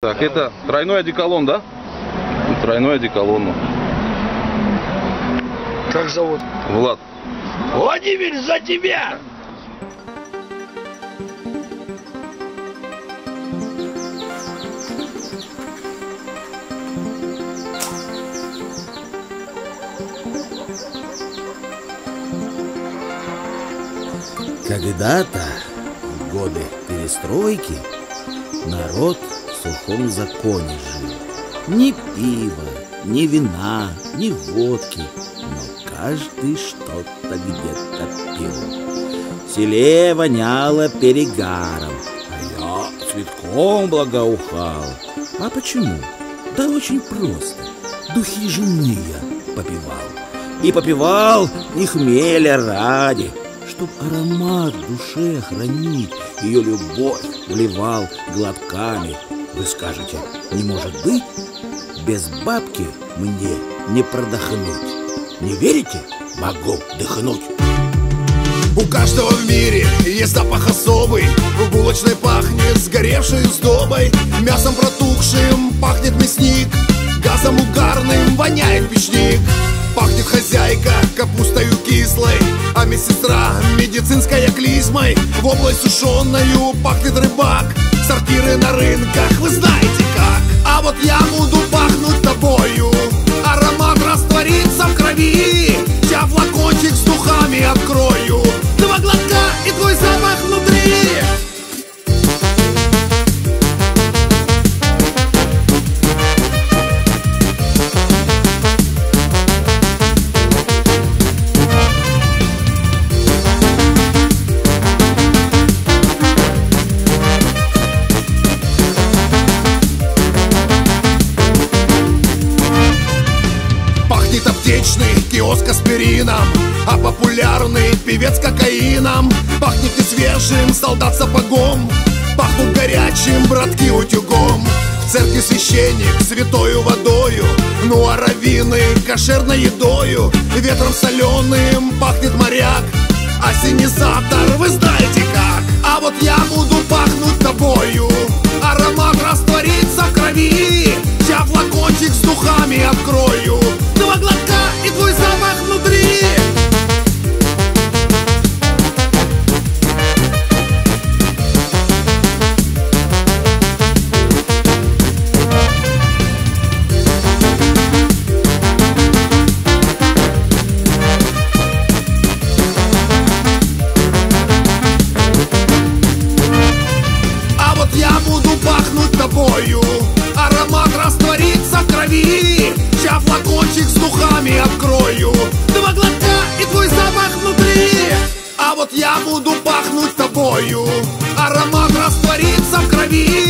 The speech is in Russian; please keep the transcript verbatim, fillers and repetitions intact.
Так, это тройной одеколон, да? Тройной одеколон. Как зовут? Влад. Владимир, за тебя! Когда-то, в годы перестройки, народ в сухом законе жил. Ни пива, ни вина, ни водки, но каждый что-то где-то пил. В селе воняло перегаром, а я цветком благоухал. А почему? Да очень просто. Духи жены я попивал. И попивал не хмеля ради, чтоб аромат в душе хранить, ее любовь вливал глотками. Вы скажете, не может быть? Без бабки мне не продохнуть. Не верите? Могу дыхнуть. У каждого в мире есть запах особый. В булочной пахнет сгоревшей сдобой, мясом протухшим пахнет мясник, газом угарным воняет печник. Пахнет хозяйка капустою кислой, а медсестра медицинской клизмой. В область сушеную пахнет рыбак, сортиры на рынках, вы знаете как. А вот я буду пахнуть тобою, аромат растворится в крови. Я флакончик с духами открою, два глотка и твой запах внутри. Аптечный киоск аспирином, а популярный певец кокаином. Пахнет и свежим солдат сапогом, пахнут горячим братки утюгом. В церкви священник святою водою, ну а раввины кошерной едою. Ветром соленым пахнет моряк, ассенизатор, вы знаете как. А вот я буду пахнуть тобою, аромат растворится в крови. Я флакончик с духами открою, два глотка и твой запах внутри. А вот я буду пахнуть тобою, аромат растворится в крови. Я флакончик с духами открою, два глотка и твой запах внутри. А вот я буду пахнуть тобою, аромат растворится в крови.